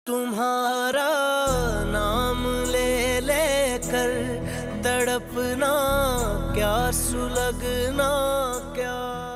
तुम्हारा नाम ले लेकर तड़पना क्या, सुलगना क्या।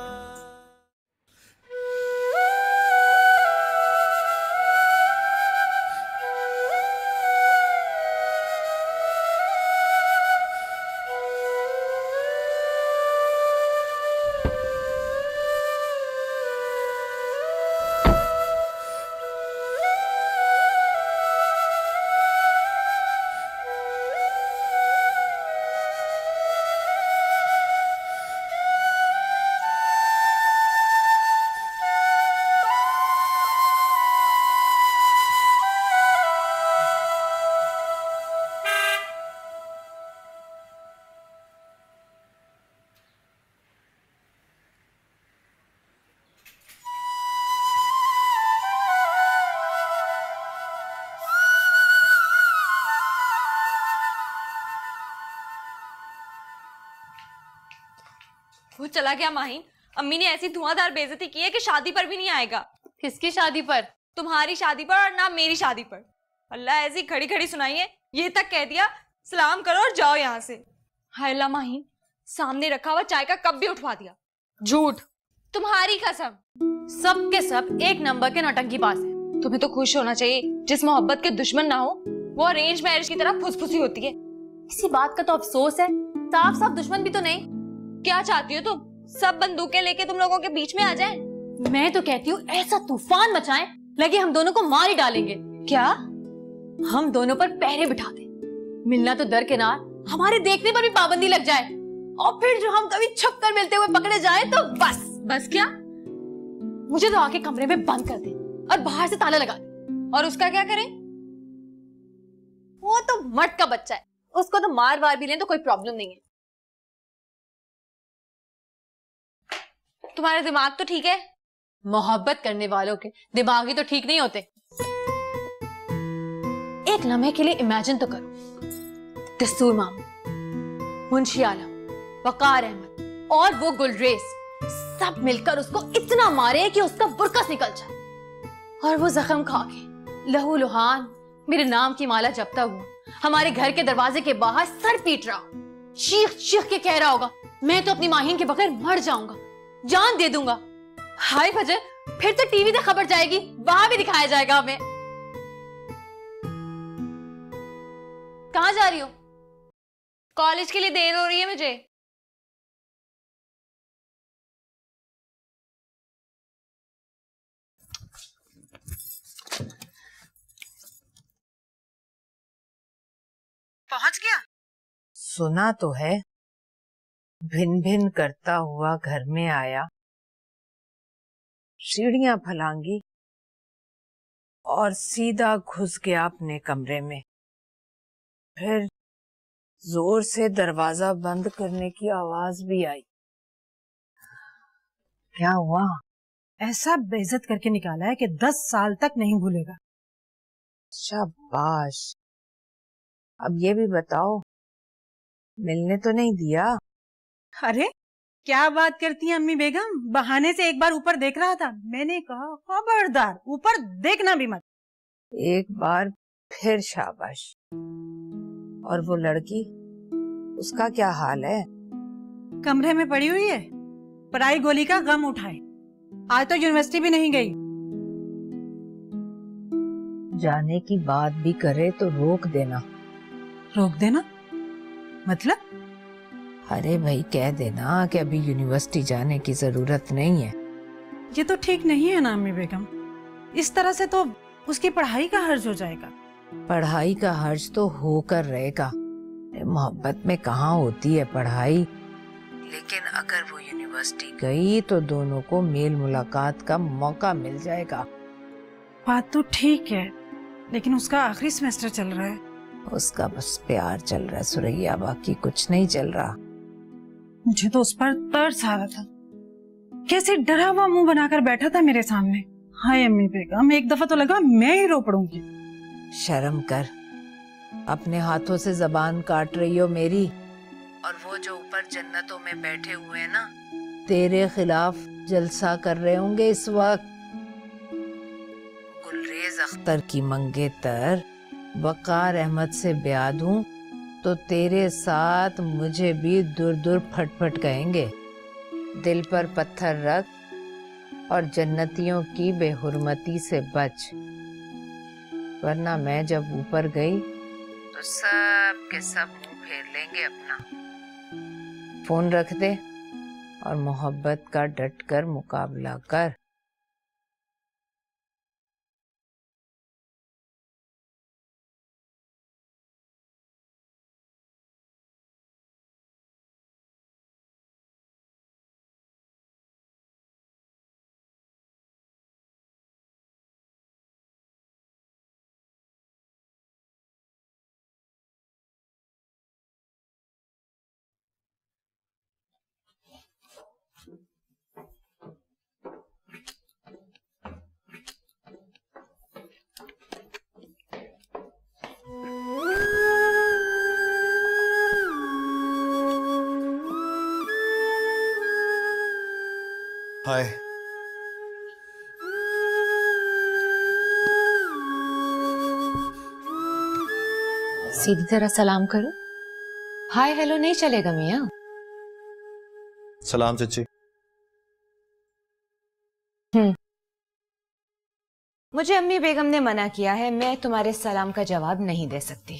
वो चला गया माहिन। अम्मी ने ऐसी धुआंधार बेइज्जती की है कि शादी पर भी नहीं आएगा। किसकी शादी पर? तुम्हारी शादी पर, और ना मेरी शादी पर। अल्लाह ऐसी खड़ी खड़ी सुनाई है, ये तक कह दिया सलाम करो और जाओ यहाँ से। हाय अल्लाह माहिन, सामने रखा हुआ चाय का कप भी उठवा दिया। झूठ। तुम्हारी कसम। सब के सब एक नंबर के नौटंकी बाज है। तुम्हें तो खुश होना चाहिए, जिस मोहब्बत के दुश्मन ना हो वो अरेंज मैरिज की तरह फुसफुसी होती है। इसी बात का तो अफसोस है, साफ साफ दुश्मन भी तो नहीं। क्या चाहती हो तुम? सब बंदूकें लेके तुम लोगों के बीच में आ जाएं? मैं तो कहती हूँ ऐसा तूफान मचाएं, लगे हम दोनों को मार ही डालेंगे। क्या? हम दोनों पर पहरे बिठा दें, मिलना तो दरकिनार, हमारे देखने पर भी पाबंदी लग जाए, और फिर जो हम कभी छुप कर मिलते हुए पकड़े जाए तो बस। बस क्या? मुझे तो आके कमरे में बंद कर दे और बाहर से ताला लगा दे। और उसका क्या करें? वो तो मर्द का बच्चा है, उसको तो मार वार भी लें तो कोई प्रॉब्लम नहीं है। तुम्हारा दिमाग तो ठीक है? मोहब्बत करने वालों के दिमाग ही तो ठीक नहीं होते। एक लम्हे के लिए इमेजिन तो करो, दस्तूर मामू, मुंशी आलम, वकार अहमद और वो गुलरेज सब मिलकर उसको इतना मारे कि उसका बुरकस निकल जाए, और वो जख्म खा के लहू लुहान मेरे नाम की माला जपता हुआ हमारे घर के दरवाजे के बाहर सर पीट रहा, चीख चीख के कह रहा होगा, मैं तो अपनी माहिन के बगैर मर जाऊंगा, जान दे दूंगा। हाय फजर, फिर तो टीवी से खबर जाएगी, वहां भी दिखाया जाएगा हमें। कहां जा रही हो? कॉलेज के लिए देर हो रही है मुझे। पहुंच गया? सुना तो है, भिन भिन करता हुआ घर में आया, सीढ़ियां फलांगी और सीधा घुस गया अपने कमरे में। फिर जोर से दरवाजा बंद करने की आवाज भी आई। क्या हुआ? ऐसा बेइज्जत करके निकाला है कि 10 साल तक नहीं भूलेगा। शाबाश। अब ये भी बताओ, मिलने तो नहीं दिया? अरे क्या बात करती हैं अम्मी बेगम, बहाने से एक बार ऊपर देख रहा था, मैंने कहा खबरदार ऊपर देखना भी मत। एक बार फिर शाबाश। और वो लड़की, उसका क्या हाल है? कमरे में पड़ी हुई है, पराई गोली का गम उठाए। आज तो यूनिवर्सिटी भी नहीं गई। जाने की बात भी करे तो रोक देना। रोक देना मतलब? अरे भाई कह देना कि अभी यूनिवर्सिटी जाने की जरूरत नहीं है। ये तो ठीक नहीं है ना अम्मी बेगम, इस तरह से तो उसकी पढ़ाई का हर्ज हो जाएगा। पढ़ाई का हर्ज तो होकर रहेगा, मोहब्बत में कहाँ होती है पढ़ाई। लेकिन अगर वो यूनिवर्सिटी गई तो दोनों को मेल मुलाकात का मौका मिल जाएगा। बात तो ठीक है, लेकिन उसका आखिरी सेमेस्टर चल रहा है। उसका बस प्यार चल रहा है सुरैया, बाकी कुछ नहीं चल रहा। मुझे तो उस पर तरस आ रहा था, कैसे डरा हुआ मुंह बनाकर बैठा था मेरे सामने। हाय अम्मी बेगम, एक दफा तो लगा मैं ही रो पड़ूंगी। शर्म कर, अपने हाथों से जबान काट रही हो मेरी। और वो जो ऊपर जन्नतों में बैठे हुए हैं ना, तेरे खिलाफ जलसा कर रहे होंगे इस वक्त। गुलरेज अख्तर की मंगेतर वकार अहमद से ब्याह दूं तो तेरे साथ मुझे भी दूर दूर फटफट कहेंगे। दिल पर पत्थर रख और जन्नतियों की बेहुरमती से बच, वरना मैं जब ऊपर गई तो सब के सब मुंह फेर लेंगे अपना। फोन रख दे और मोहब्बत का डट कर मुकाबला कर। हाय। सीधी तरह सलाम करो। हाय हेलो नहीं चलेगा मियाँ। सलाम चची। मुझे अम्मी बेगम ने मना किया है, मैं तुम्हारे सलाम का जवाब नहीं दे सकती।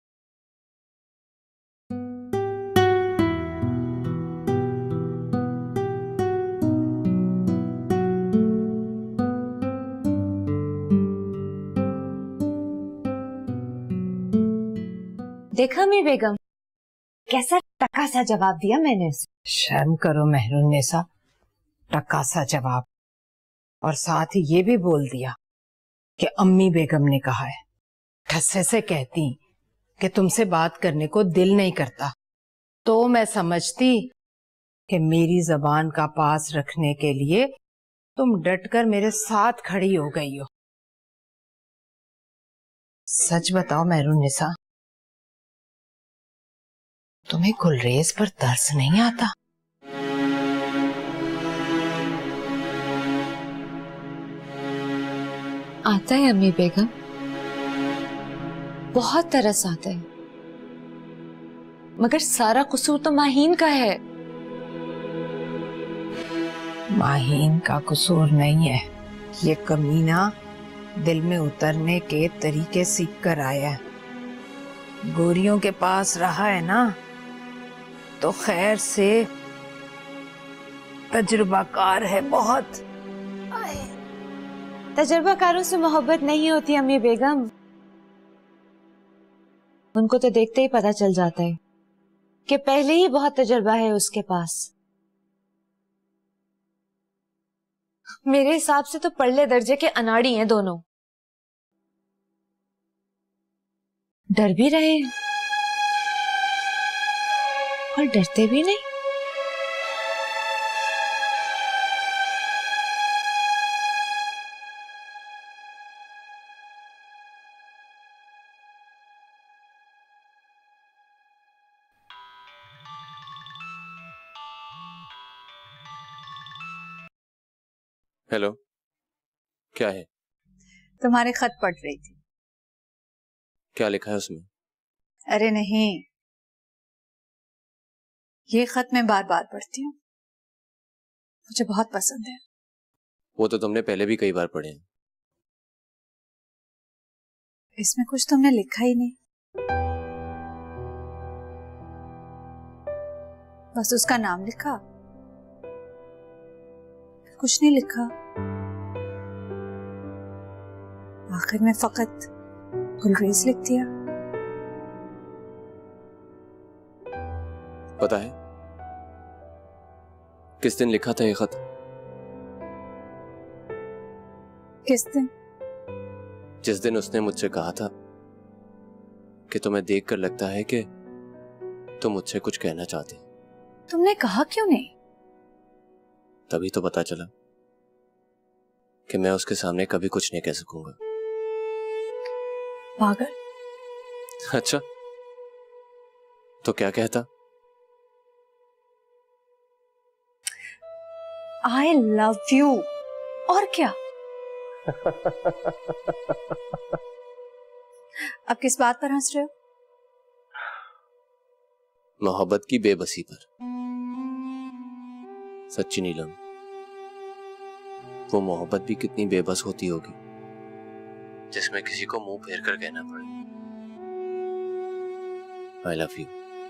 देखा अम्मी बेगम, कैसा टका सा जवाब दिया मैंने उसे। शर्म करो मेहरुन्निसा, टका सा जवाब। और साथ ही ये भी बोल दिया कि अम्मी बेगम ने कहा है। ठस्से से कहती कि तुमसे बात करने को दिल नहीं करता तो मैं समझती कि मेरी जबान का पास रखने के लिए तुम डटकर मेरे साथ खड़ी हो गई हो। सच बताओ मेहरुन्निसा, तुम्हें गुलरेज पर तरस नहीं आता? आता है अम्मी बेगम, बहुत तरस आता है, मगर सारा कसूर तो माहीन का है। माहीन का कसूर नहीं है, ये कमीना दिल में उतरने के तरीके सीख कर आया है। गोरियों के पास रहा है ना तो खैर से तजुर्बाकार है बहुत। तजुर्बाकारों से मोहब्बत नहीं होती अम्मी बेगम, उनको तो देखते ही पता चल जाता है कि पहले ही बहुत तजुर्बा है उसके पास। मेरे हिसाब से तो पल्ले दर्जे के अनाड़ी हैं दोनों। डर भी रहे हैं और डरते भी नहीं। हेलो, क्या है? तुम्हारे खत पढ़ रही थी। क्या लिखा है उसमें? अरे नहीं, ये खत मैं बार बार पढ़ती हूँ, मुझे बहुत पसंद है। वो तो तुमने पहले भी कई बार पढ़े हैं। इसमें कुछ तुमने लिखा ही नहीं, बस उसका नाम लिखा, कुछ नहीं लिखा। आखिर में फकत गुलरेज लिख दिया। पता है किस दिन लिखा था ये खत? किस दिन? जिस दिन उसने मुझसे कहा था कि तुम्हें देखकर लगता है कि तुम मुझसे कुछ कहना चाहती। तुमने कहा क्यों नहीं? तभी तो पता चला कि मैं उसके सामने कभी कुछ नहीं कह सकूंगा। पागल। अच्छा, तो क्या कहता? I love you। और क्या? अब किस बात पर हंस रहे हो? मोहब्बत की बेबसी पर। सच्ची नीलम, वो मोहब्बत भी कितनी बेबस होती होगी जिसमें किसी को मुंह फेर कर कहना पड़े आई लव यू।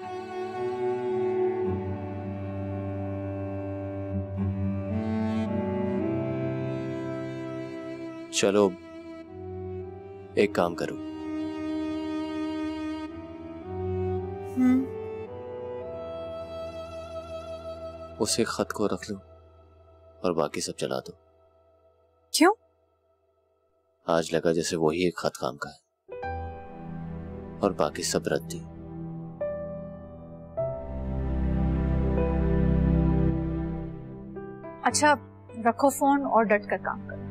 चलो एक काम करो, उस एक खत को रख लो और बाकी सब चला दो। क्यों? आज लगा जैसे वही एक खत काम का है और बाकी सब रद्दी। अच्छा रखो फोन और डट कर काम करो।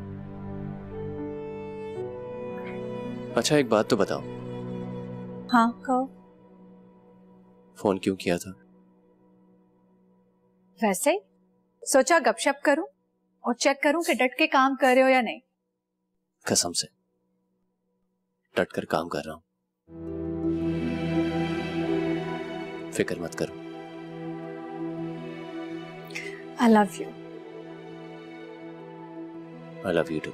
अच्छा एक बात तो बताओ, हाँ कहो। फोन क्यों किया था? वैसे ही सोचा गपशप करूं और चेक करूं कि डट के काम कर रहे हो या नहीं। कसम से डट कर काम कर रहा हूं, फिक्र मत करो। I love you. I love you too.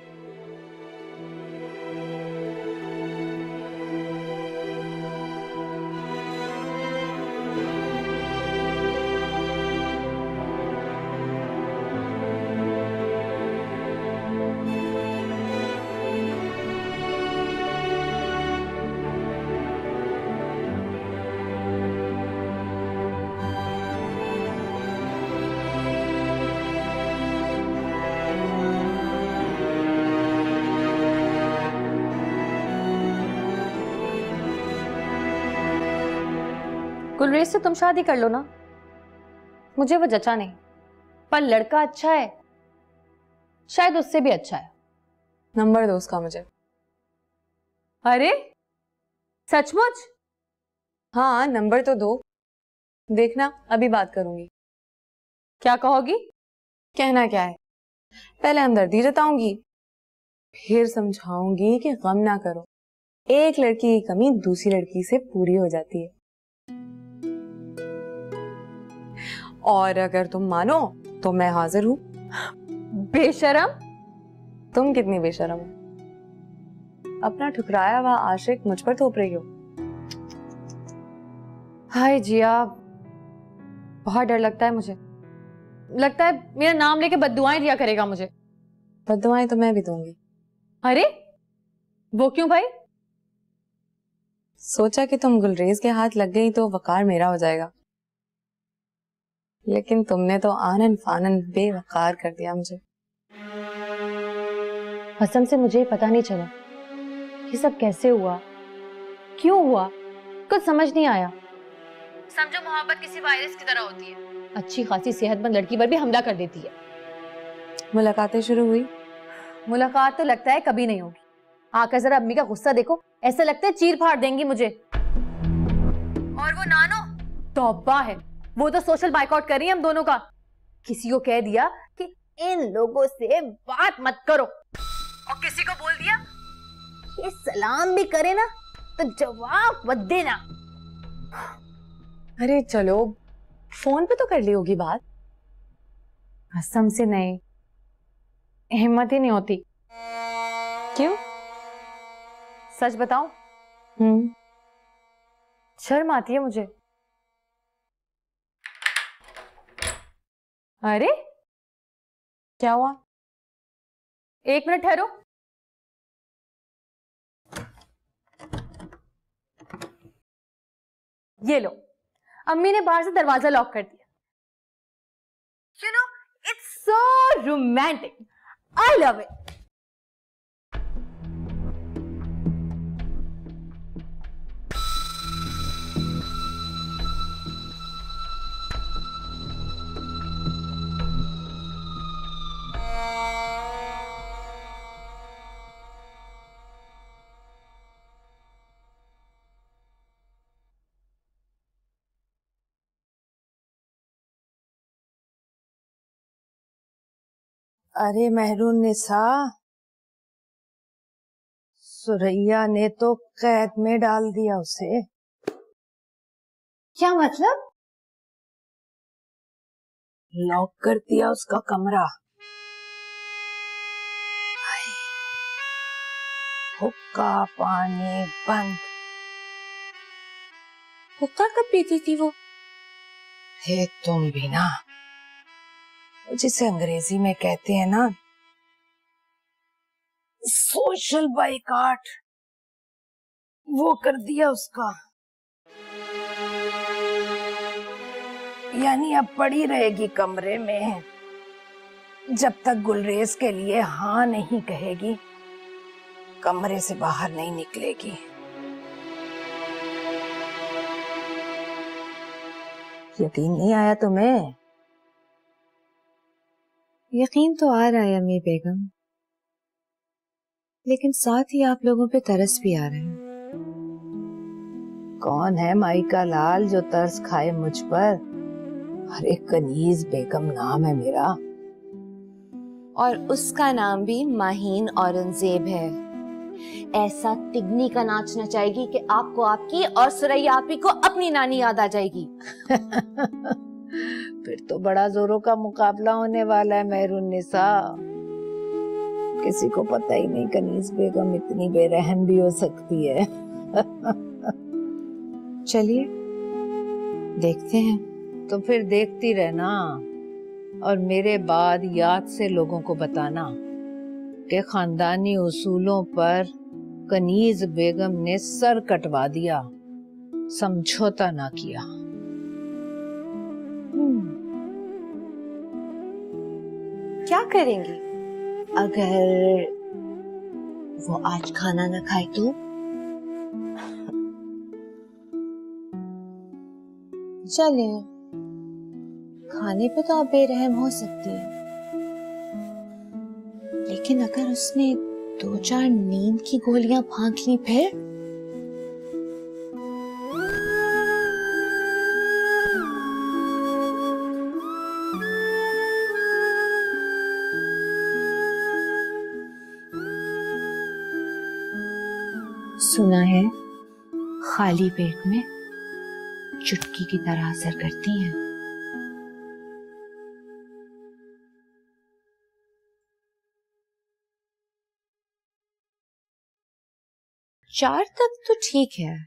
Gulrez से तुम शादी कर लो ना, मुझे वो जचा नहीं, पर लड़का अच्छा है, शायद उससे भी अच्छा है। नंबर दो उसका मुझे। अरे सचमुच? हाँ नंबर तो दो, देखना अभी बात करूंगी। क्या कहोगी? कहना क्या है, पहले हमदर्दी जताऊंगी, फिर समझाऊंगी कि गम ना करो, एक लड़की की कमी दूसरी लड़की से पूरी हो जाती है। और अगर तुम मानो तो मैं हाजिर हूं। बेशरम। तुम कितनी बेशरम हो, अपना ठुकराया हुआ आशिक मुझ पर थोप रही हो। हाय जिया, बहुत डर लगता है मुझे, लगता है मेरा नाम लेके बद्दुआएं दिया करेगा मुझे। बद्दुआएं तो मैं भी दूंगी। अरे वो क्यों भाई? सोचा कि तुम गुलरेज के हाथ लग गई तो वकार मेरा हो जाएगा, लेकिन तुमने तो आनन फानन बेवकार कर दिया मुझे। कसम से मुझे पता नहीं चला ये सब कैसे हुआ, क्यों हुआ, कुछ समझ नहीं आया। समझो मोहब्बत किसी वायरस की तरह होती है, अच्छी खासी सेहतमंद लड़की पर भी हमला कर देती है। मुलाकातें शुरू हुई। मुलाकात तो लगता है कभी नहीं होगी। आकर जरा अम्मी का गुस्सा देखो, ऐसा लगता है चीर फाड़ देंगी मुझे। और वो नानो तौबा है, वो तो सोशल बाइकआउट कर रही है हम दोनों का। किसी को कह दिया कि इन लोगों से बात मत करो, और किसी को बोल दिया ये सलाम भी करे ना तो जवाब मत देना। अरे चलो फोन पे तो कर ली होगी बात। कसम से नहीं, हिम्मत ही नहीं होती। क्यों? सच बताऊं, शर्म आती है मुझे। अरे क्या हुआ? एक मिनट ठहरो। ये लो, अम्मी ने बाहर से दरवाजा लॉक कर दिया। You know it's so romantic, I love it. अरे मेहरून निसा, सुरैया ने तो कैद में डाल दिया उसे। क्या मतलब? लॉक कर दिया उसका कमरा। हुक्का पानी बंद। हुक्का कब पीती थी वो? हे तुम भी ना, जिसे अंग्रेजी में कहते हैं ना सोशल बाइकाट, वो कर दिया उसका। यानी अब पड़ी रहेगी कमरे में जब तक गुलरेज के लिए हाँ नहीं कहेगी, कमरे से बाहर नहीं निकलेगी। यकीन नहीं आया तुम्हें? यकीन तो आ रहा है अम्मी बेगम, लेकिन साथ ही आप लोगों पे तरस भी आ रहा है। कौन है माई का लाल जो तरस खाए मुझ पर? अरे कनीज बेगम नाम है मेरा। और उसका नाम भी माहीन औरंगजेब है। ऐसा तिगनी का नाच नचाएगी कि आपको आपकी और सुरैया आपी को अपनी नानी याद आ जाएगी। फिर तो बड़ा जोरों का मुकाबला होने वाला है मेहरुन्निसा। किसी को पता ही नहीं कनीज बेगम इतनी बेरहम भी हो सकती है। चलिए देखते हैं। तो फिर देखती रहना और मेरे बाद याद से लोगों को बताना कि खानदानी उसूलों पर कनीज बेगम ने सर कटवा दिया, समझौता ना किया। क्या करेंगी अगर वो आज खाना ना खाए तो? चले, खाने पे तो आप बेरहम हो सकती है, लेकिन अगर उसने 2-4 नींद की गोलियां फांक ली फिर? सुना है खाली पेट में चुटकी की तरह असर करती हैं। 4 तक तो ठीक है,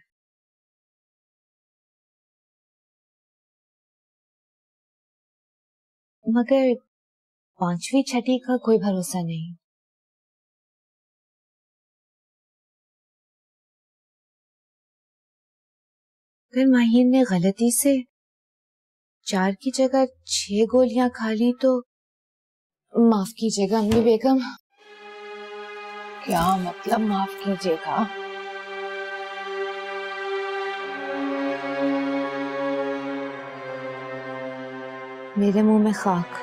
मगर 5वीं छठी का कोई भरोसा नहीं। अगर माहीन ने गलती से 4 की जगह 6 गोलियां खा ली तो माफ कीजिएगा अम्मी बेगम। क्या मतलब माफ कीजिएगा? मेरे मुंह में खाक।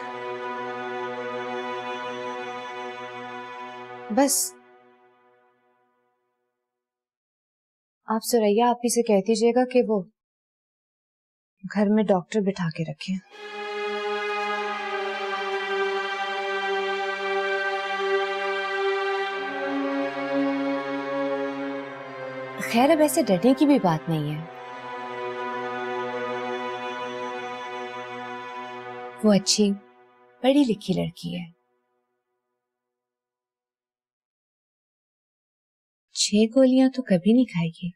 बस आप सुरैया आपी से कह दीजिएगा कि वो घर में डॉक्टर बिठा के रखें। खैर अब ऐसे डरने की भी बात नहीं है। वो अच्छी पढ़ी लिखी लड़की है। 6 गोलियां तो कभी नहीं खाएगी।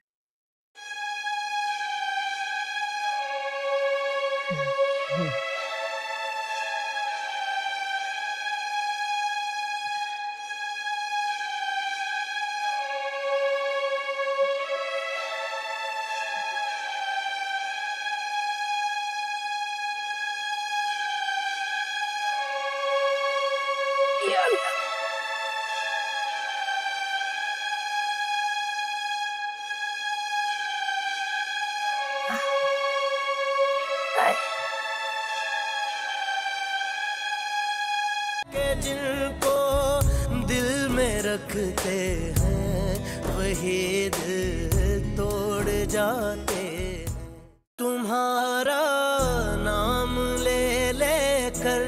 जिनको दिल में रखते हैं वही दिल तोड़ जाते हैं। तुम्हारा नाम ले लेकर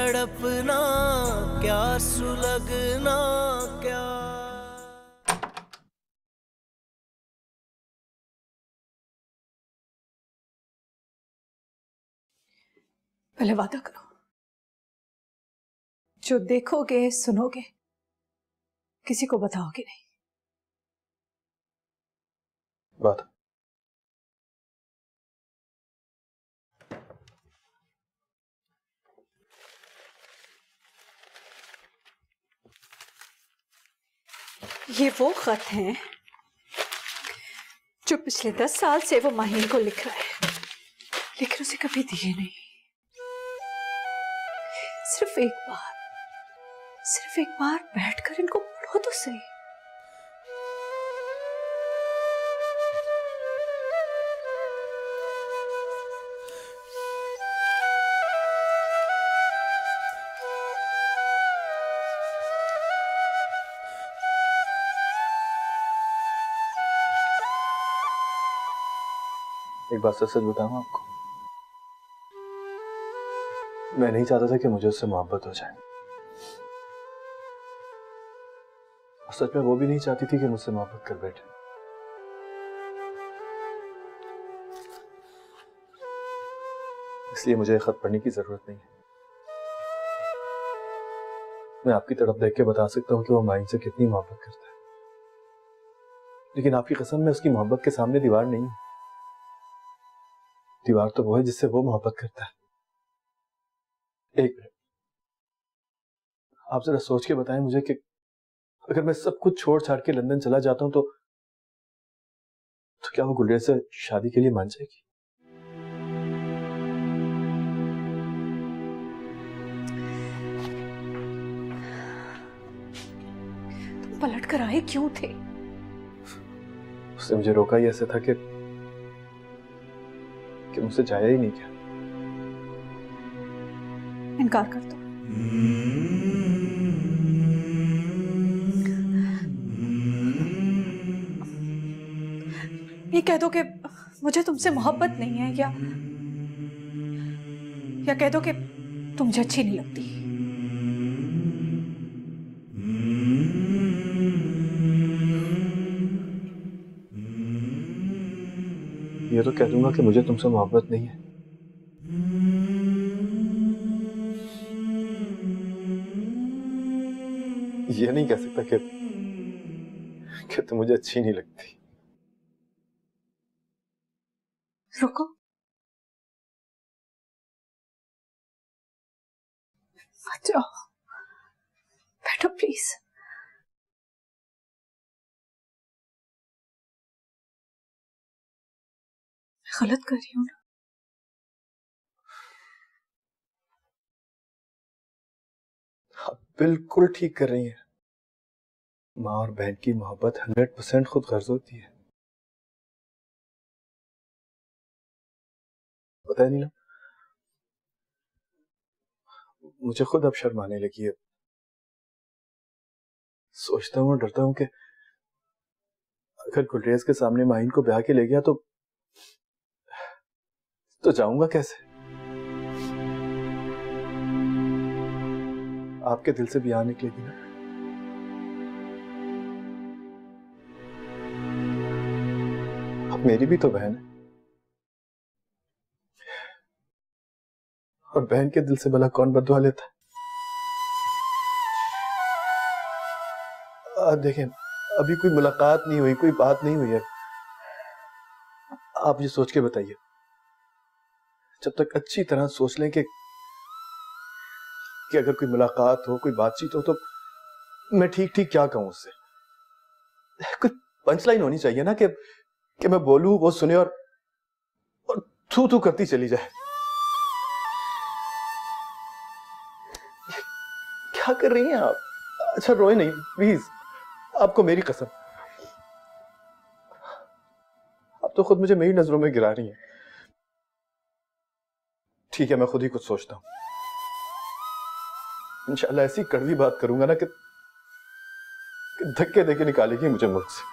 तड़पना क्या सुलगना क्या। पहले वादा करो, जो देखोगे सुनोगे किसी को बताओगे नहीं। वादा। ये वो खत हैं जो पिछले 10 साल से वो माहीन को लिख रहा है, लेकिन उसे कभी दिए नहीं। सिर्फ एक बार बैठकर इनको पढ़ो तो सही। एक बात सच बताऊं आपको, मैं नहीं चाहता था कि मुझे उससे मोहब्बत हो जाए, और सच में वो भी नहीं चाहती थी कि मुझसे मोहब्बत कर बैठे। इसलिए मुझे खत पढ़ने की जरूरत नहीं है। मैं आपकी तरफ देख के बता सकता हूं कि वो माहीन से कितनी मोहब्बत करता है, लेकिन आपकी कसम में उसकी मोहब्बत के सामने दीवार नहीं है। दीवार तो वो है जिससे वो मोहब्बत करता है। एक मिनट, आप जरा सोच के बताएं मुझे कि अगर मैं सब कुछ छोड़ छाड़ के लंदन चला जाता हूं तो क्या वो गुलरेज से शादी के लिए मान जाएगी? तुम पलट कर आए क्यों थे? उसने मुझे रोका ही ऐसे था कि मुझसे जाया ही नहीं क्या। इनकार कर दो। ये कह दो कि मुझे तुमसे मोहब्बत नहीं है, या कह दो कि तुम मुझे अच्छी नहीं लगती। ये तो कह दूंगा कि मुझे तुमसे मोहब्बत नहीं है। ये नहीं कह सकता कि तुम मुझे अच्छी नहीं लगती। रुको, मत जाओ, बैठो प्लीज। गलत कर रही हूं ना? आप बिल्कुल ठीक कर रही हैं। माँ और बहन की मोहब्बत 100% खुद गर्ज होती है। पता है नीलम, मुझे खुद अब शर्म आने लगी है। सोचता हूँ और डरता हूँ कि अगर गुलरेज के सामने माहीन को ब्याह के ले गया तो जाऊंगा कैसे? आपके दिल से भी आ निकलेगी ना। अब मेरी भी तो बहन है, और बहन के दिल से भला कौन बददुआ लेता है? देखें, अभी कोई मुलाकात नहीं हुई, कोई बात नहीं हुई है। आप ये सोच के बताइए, जब तक अच्छी तरह सोच लें कि अगर कोई मुलाकात हो, कोई बातचीत हो, तो मैं ठीक ठीक क्या कहूं उससे। कोई पंचलाइन होनी चाहिए ना कि मैं बोलूं, वो सुने और थू थू करती चली जाए। क्या कर रही हैं आप? अच्छा रोए नहीं प्लीज, आपको मेरी कसम। आप तो खुद मुझे मेरी नजरों में गिरा रही हैं। ठीक है, मैं खुद ही कुछ सोचता हूं। इंशाल्लाह ऐसी कड़वी बात करूंगा ना कि धक्के देके निकालेगी मुझे मुल्क से।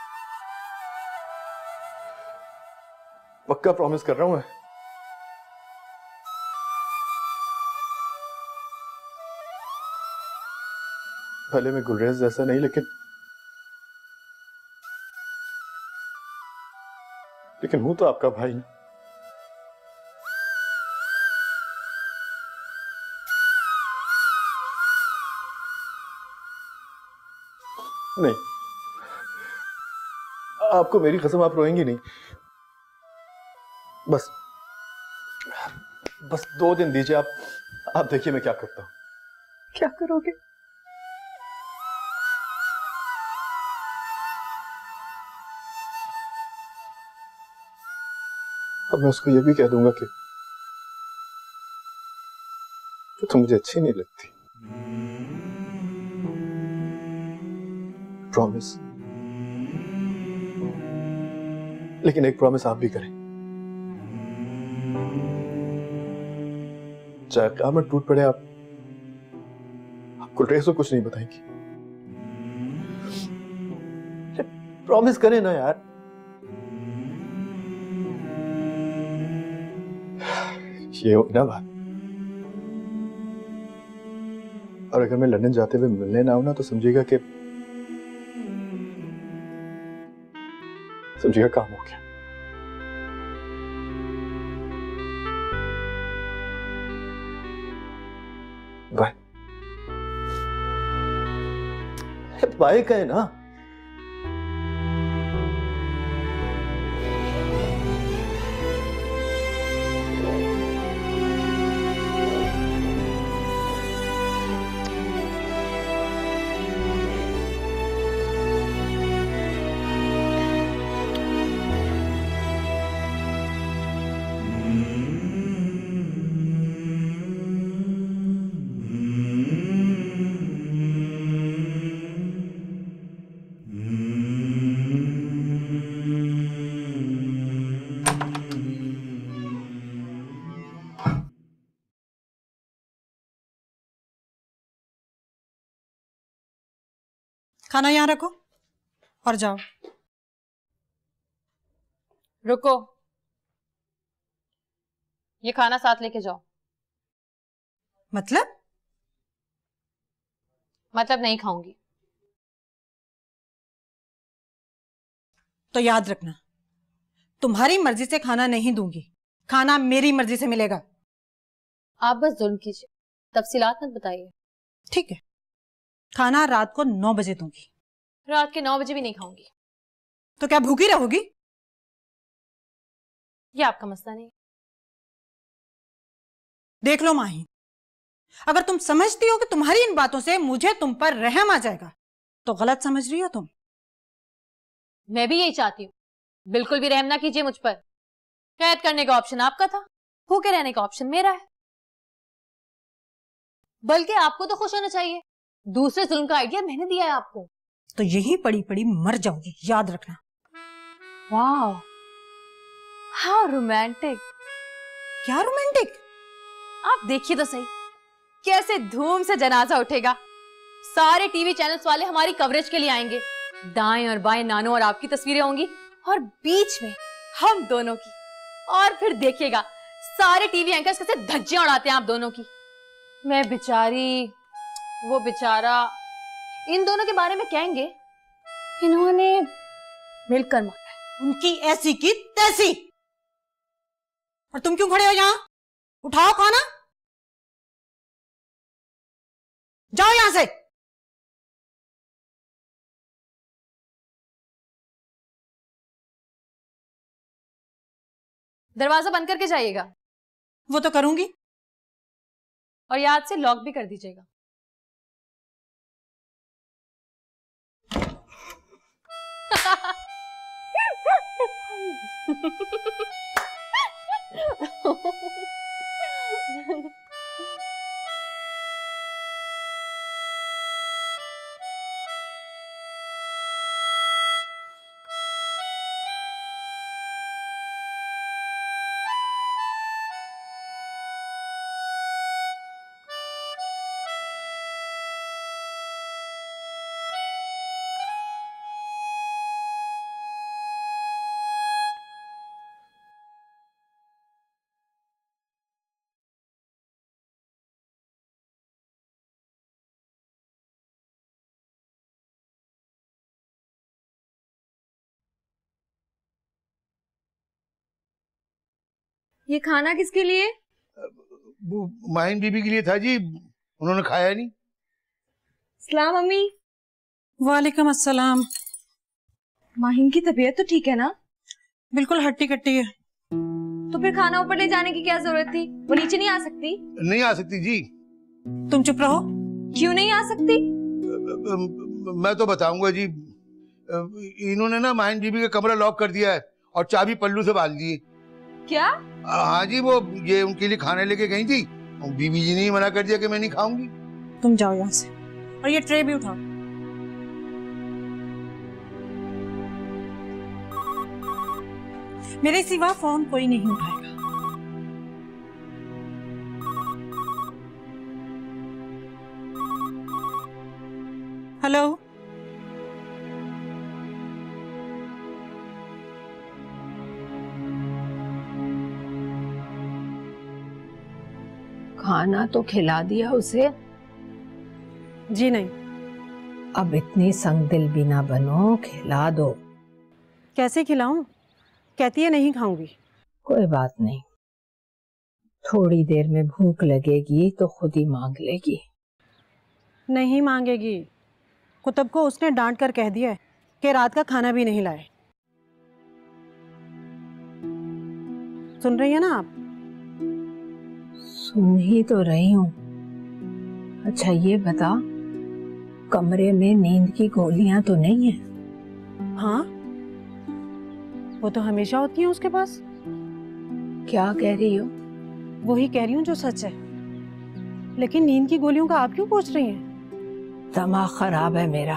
पक्का प्रॉमिस कर रहा हूं मैं। भले मैं गुलरेज जैसा नहीं, लेकिन हूं तो आपका भाई ना। नहीं, आपको मेरी कसम, आप रोएंगी नहीं। बस बस 2 दिन दीजिए, आप देखिए मैं क्या करता हूं। क्या करोगे? अब मैं उसको ये भी कह दूंगा कि तुम मुझे अच्छी नहीं लगती। प्रॉमिस। लेकिन एक प्रॉमिस आप भी करें, चाहे क़यामत टूट पड़े, आप गुलरेज को कुछ नहीं बताएंगी। प्रॉमिस करें ना यार। ये हो ना बात। और अगर मैं लंदन जाते हुए मिलने ना आऊं ना, तो समझिएगा काम हो गया। बाय। बाय कहे ना। खाना यहाँ रखो और जाओ। रुको, ये खाना साथ लेके जाओ। मतलब नहीं खाऊंगी। तो याद रखना, तुम्हारी मर्जी से खाना नहीं दूंगी, खाना मेरी मर्जी से मिलेगा। आप बस जुल्म कीजिए, तफसीलात मत बताइए। ठीक है, खाना रात को 9 बजे दूंगी। रात के 9 बजे भी नहीं खाऊंगी। तो क्या भूखी रहोगी? ये आपका मसला नहीं। देख लो माही, अगर तुम समझती हो कि तुम्हारी इन बातों से मुझे तुम पर रहम आ जाएगा, तो गलत समझ रही हो तुम। मैं भी यही चाहती हूँ, बिल्कुल भी रहम ना कीजिए मुझ पर। कैद करने का ऑप्शन आपका था, भूखे रहने का ऑप्शन मेरा है। बल्कि आपको तो खुश होना चाहिए, दूसरे जुल्म का आइडिया मैंने दिया है आपको। तो यही पड़ी पड़ी मर जाओगी, याद रखना। वाह, हाउ रोमांटिक। क्या रोमांटिक? आप देखिए तो सही, कैसे धूम से जनाजा उठेगा। सारे टीवी चैनल्स वाले हमारी कवरेज के लिए आएंगे। दाएं और बाएं नानो और आपकी तस्वीरें होंगी, और बीच में हम दोनों की। और फिर देखिएगा सारे टीवी एंकर्स कैसे धज्जियां उड़ाते हैं आप दोनों की। मैं बेचारी, वो बेचारा, इन दोनों के बारे में कहेंगे इन्होंने मिलकर मारा है। उनकी ऐसी की तैसी। और तुम क्यों खड़े हो यहां? उठाओ खाना, जाओ यहां से। दरवाजा बंद करके जाइएगा, वो तो करूंगी। और याद से लॉक भी कर दीजिएगा। ये खाना किसके लिए? वो माहिन बीबी के लिए था जी, उन्होंने खाया नहीं। सलाम अम्मी। वालेकुम अस्सलाम। माहिन की तबीयत तो ठीक है ना? बिल्कुल हट्टी कट्टी है। तो फिर खाना ऊपर ले जाने की क्या जरूरत थी? वो नीचे नहीं आ सकती? नहीं आ सकती जी। तुम चुप रहो। क्यों नहीं आ सकती? मैं तो बताऊंगा जी। इन्होंने ना माहिन बीबी का कमरा लॉक कर दिया है और चाबी पल्लू से बांध दी है। क्या? हाँ जी, वो ये उनके लिए खाने लेके गई थी, बीबी जी ने मना कर दिया कि मैं नहीं खाऊंगी। तुम जाओ यहाँ से और ये ट्रे भी उठाओ। मेरे सिवा फोन कोई नहीं उठाएगा। हेलो, खाना तो खिला दिया उसे। जी नहीं। अब इतनी संगदिल भी ना बनो, खिला दो। कैसे खिलाऊं? कहती है नहीं खाऊंगी। कोई बात नहीं, थोड़ी देर में भूख लगेगी तो खुद ही मांग लेगी। नहीं मांगेगी। कुतुब को उसने डांट कर कह दिया है कि रात का खाना भी नहीं लाए। सुन रही है ना आप? सुन ही तो रही हूँ। अच्छा ये बता, कमरे में नींद की गोलियां तो नहीं है? हाँ, वो तो हमेशा होती है उसके पास। क्या कह रही हो? वही कह रही हूँ जो सच है। लेकिन नींद की गोलियों का आप क्यों पूछ रही हैं? दिमाग खराब है मेरा।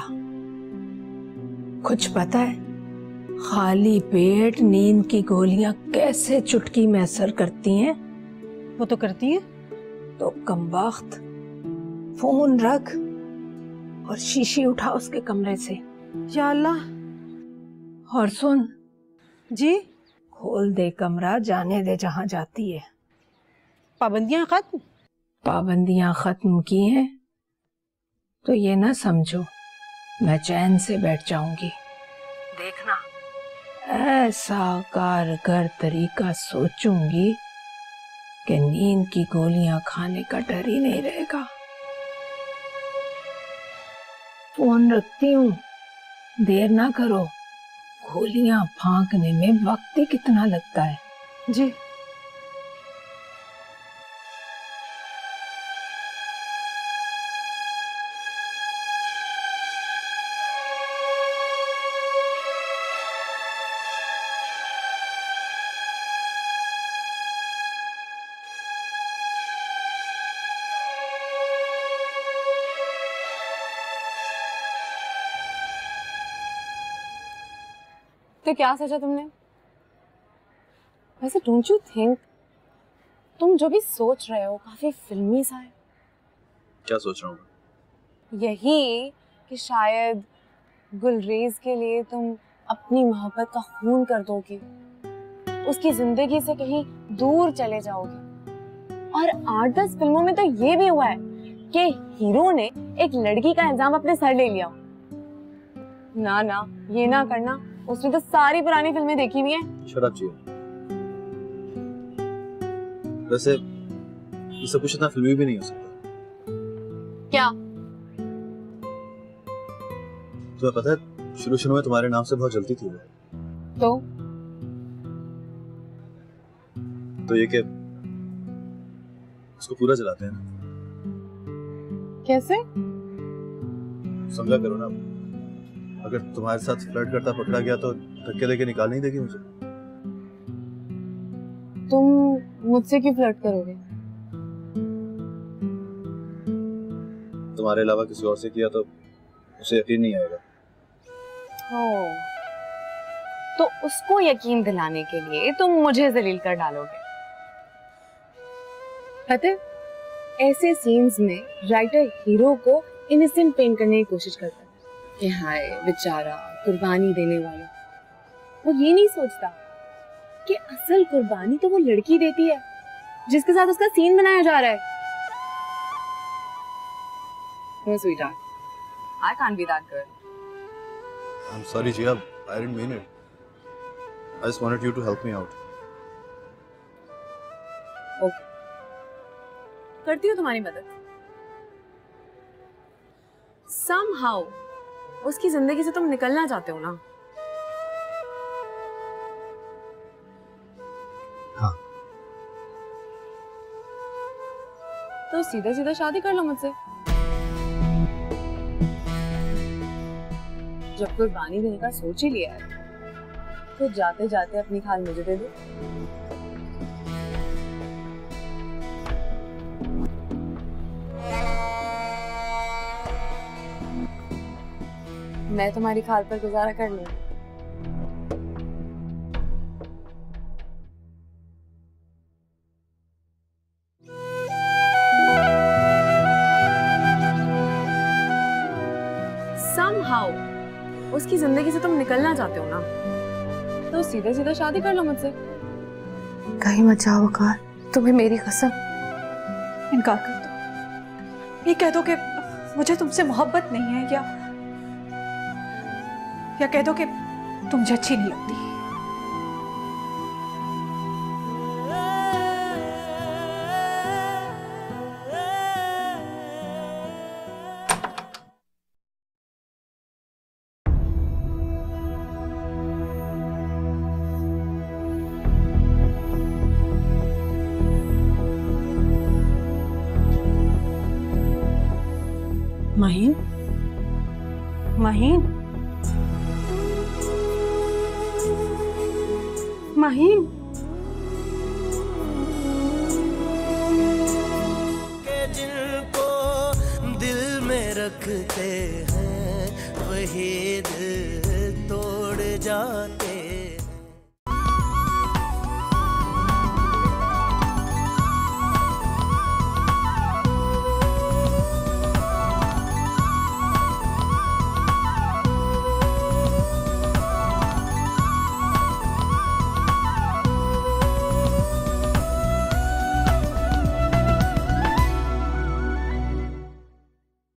कुछ पता है खाली पेट नींद की गोलियां कैसे चुटकी में असर करती हैं? वो तो करती है। तो कमबख्त फोन रख और शीशी उठा उसके कमरे से। या अल्लाह। और सुन जी, खोल दे कमरा, जाने दे जहां जाती है। पाबंदियां खत्म? पाबंदियां खत्म की हैं तो ये ना समझो मैं चैन से बैठ जाऊंगी। देखना ऐसा कारगर तरीका सोचूंगी कि नींद की गोलियां खाने का डर ही नहीं रहेगा। फोन रखती हूँ, देर ना करो। गोलियां फांकने में वक्त ही कितना लगता है। जी। तो क्या सोचा तुमने? वैसे डोंट यू थिंक तुम जो भी सोच रहे हो काफी फिल्मी सा है? क्या सोच रहा हूँ? यही कि शायद गुलरेज के लिए तुम अपनी मोहब्बत का खून कर दोगे, उसकी जिंदगी से कहीं दूर चले जाओगे। और 8-10 फिल्मों में तो ये भी हुआ है कि हीरो ने एक लड़की का इल्जाम अपने सर ले लिया। ना ना, ये ना करना। उसने तो सारी पुरानी फिल्में देखी हुई हैं। Shut up Jiya. वैसे ये सब कुछ इतना फिल्मी भी नहीं हो सकता। क्या? तुम्हें पता है शुरू में तुम्हारे नाम से बहुत जलती थी वो। तो ये कि उसको पूरा जलाते हैं ना। कैसे? समझा करो ना। अगर तुम्हारे साथ फ्लर्ट करता पकड़ा गया तो धक्के देके निकाल नहीं देगी मुझे। तुम मुझसे क्यों फ्लर्ट करोगे? तुम्हारे अलावा किसी और से किया तो उसे यकीन नहीं आएगा। तो उसको यकीन दिलाने के लिए तुम मुझे जलील कर डालोगे। पता है, ऐसे सीन्स में राइटर हीरो को इनोसेंट पेंट करने की कोशिश करता है कि हाय बेचारा कुर्बानी देने वाला। वो ये नहीं सोचता कि असल कुर्बानी तो वो लड़की देती है जिसके साथ उसका सीन बनाया जा रहा है। No, sweetheart, I can't be that girl. I'm sorry Jia, I didn't mean it. I just wanted you to help me out. Okay. करती हूँ तुम्हारी मदद। Somehow उसकी जिंदगी से तुम निकलना चाहते हो ना? हाँ। तो सीधा सीधा शादी कर लो मुझसे। जब कुर्बानी देने का सोच ही लिया है तो जाते जाते अपनी खाल मुझे दे दो। मैं तुम्हारी खाल पर गुजारा कर लूंगी। Somehow, उसकी जिंदगी से तुम निकलना चाहते हो ना, तो सीधे सीधे शादी कर लो मुझसे। कहीं मत जाओ वकार, तुम्हें मेरी कसम। इनकार कर दो, ये कह दो कि मुझे तुमसे मोहब्बत नहीं है, या कह दो कि तुम मुझे अच्छी नहीं लगती। माहीन, माहीन, माहीन। के जिनको दिल में रखते हैं वही दिल तोड़ जाते